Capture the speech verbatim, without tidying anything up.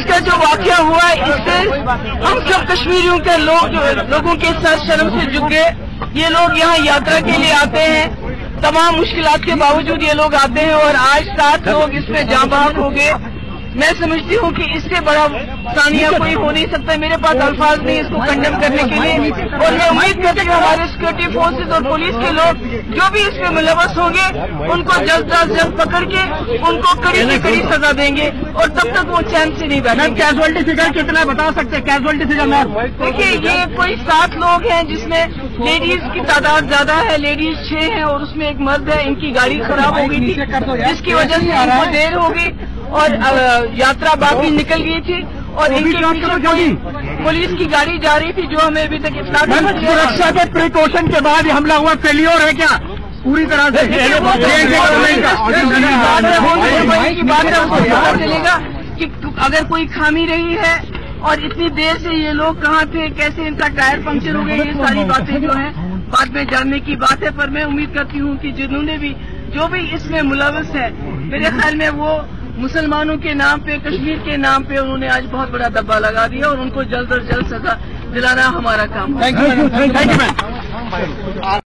इसका जो वाकया हुआ है इससे हम सब कश्मीरियों के लोग लोगों के साथ शर्म से झुक गए। ये लोग यहाँ यात्रा के लिए आते हैं, तमाम मुश्किलात के बावजूद ये लोग आते हैं और आज सात लोग इसमें जाँ बहक हो गए। मैं समझती हूँ कि इससे बड़ा सानिया कोई हो नहीं सकता। मेरे पास अल्फाज नहीं इसको कंडेम करने के लिए, और मैं उम्मीद करती हूँ हमारे सिक्योरिटी फोर्सेज और पुलिस के लोग जो भी इसमें मुलव्वस होंगे उनको जल्द अज जल्द पकड़ के उनको कड़ी से कड़ी सजा देंगे और तब तक वो चैन से नहीं बैठेंगे। कैजुअलिटी फिगर कितना बता सकते हैं? कैजुअलिटी फिगर मैम देखिए, ये कोई सात लोग हैं जिसमें लेडीज की तादाद ज्यादा है, लेडीज छह हैं और उसमें एक मर्द है। इनकी गाड़ी खराब हो गई थी जिसकी वजह से इनको देर हो गई और यात्रा बाकी निकल गई थी और इनके पीछे कोई पुलिस की गाड़ी जा रही थी जो हमें अभी तक इतना सुरक्षा के प्रिकॉशन के बाद हमला हुआ फेल्योर है क्या पूरी तरह से? की बात है, उसको पता चलेगा कि अगर कोई खामी रही है और इतनी देर से ये लोग कहाँ थे, कैसे इनका टायर पंक्चर हो गया, ये सारी बातें जो है बाद में जानने की बात है। पर मैं उम्मीद करती हूँ कि जिन्होंने भी जो भी इसमें मुलव्वस है, मेरे ख्याल में वो मुसलमानों के नाम पे, कश्मीर के नाम पे उन्होंने आज बहुत बड़ा दब्बा लगा दिया और उनको जल्द से जल्द सजा दिलाना हमारा काम है। Thank you, thank you ma'am.